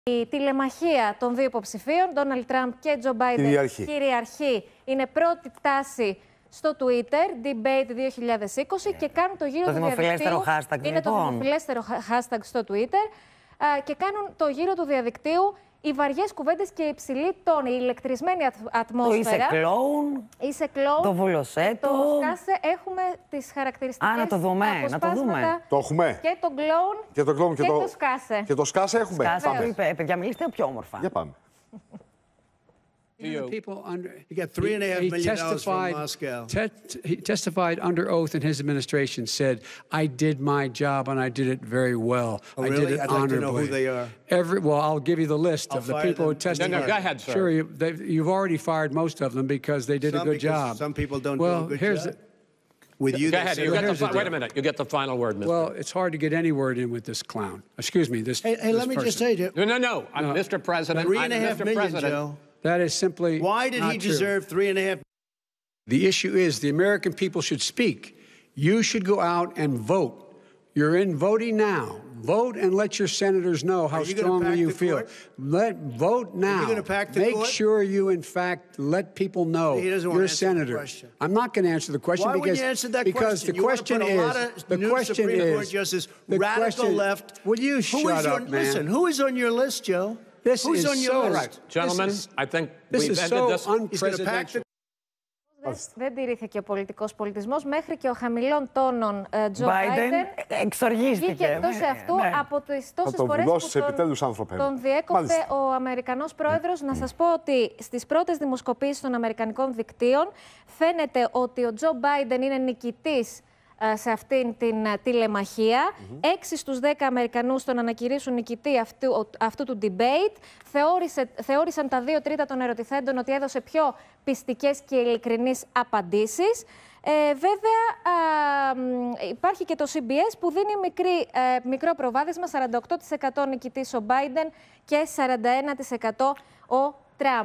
Η τηλεμαχία των δύο υποψηφίων, Ντόναλντ Τραμπ και Τζο Μπάιντεν, κυριαρχή. Είναι πρώτη τάση στο Twitter, Debate 2020, και κάνουν το γύρο του διαδικτύου. Δημοφιλέστερο hashtag, είναι το δημοφιλέστερο hashtag στο Twitter. Και κάνουν το γύρο του διαδικτύου οι βαριές κουβέντες και η υψηλή τόνη, η ηλεκτρισμένη ατμόσφαιρα. Είσαι κλόουν. Είσαι κλόουν. Το βολοσέτο. Το σκάσε. Έχουμε τις χαρακτηριστικές. Να το δούμε. Να το δούμε. Το έχουμε. Και τον κλόουν και το σκάσε. Και το σκάσε έχουμε. Σκάσε. Παιδιά, μιλήστε πιο όμορφα. Για πάμε. He got $3.5 million from Moscow. He testified under oath, and his administration said, "I did my job and I did it very well. Oh, I really? did it I'd honorably." like to know who they are. Well, I'll give you the list of the people who testified. No, go ahead, sir. Sure, you've already fired most of them because they did a good job. Some people don't do a good job. With you, go ahead. Wait a minute. You get the final word, Mr. Well, it's hard to get any word in with this clown. Excuse me, this. Hey, let me just say to you. No. I'm Mr. President. $3.5 million, Joe. That is simply Why did he deserve $3.5? The issue is the American people should speak. You should go out and vote. You're in voting now. Vote and let your senators know how strongly you feel. Vote now. Are you going to pack the Make court? sure you, in fact, let people know you're a senator. I'm not going to answer the question. Why wouldn't you answer that because question? the question is, the question is, Court Justice, radical left. Will you shut up, man? Listen, who is on your list, Joe? Who's on your list? Right. Gentlemen, I think we've ended this. Unprecedented. Δεν τηρήθηκε ο πολιτικός πολιτισμός μέχρι και ο χαμηλών τόνων Τζο Μπάιντεν εξοργίστηκε. Βγήκε εκτός εαυτού από τις τόσες φορές που τον διέκοψε ο Αμερικανός πρόεδρος. Να σας πω ότι στις πρώτες δημοσκοπήσεις των αμερικανικών δικτύων φαίνεται ότι ο Τζο Μπάιντεν είναι νικητής σε αυτήν την τηλεμαχία. 6 στους 10 Αμερικανούς τον ανακηρύσουν νικητή αυτού του debate. Θεώρησαν τα 2 τρίτα των ερωτηθέντων ότι έδωσε πιο πιστικές και ειλικρινείς απαντήσεις. Βέβαια, υπάρχει και το CBS που δίνει μικρό προβάδισμα, 48% νικητής ο Biden και 41% ο Τραμπ.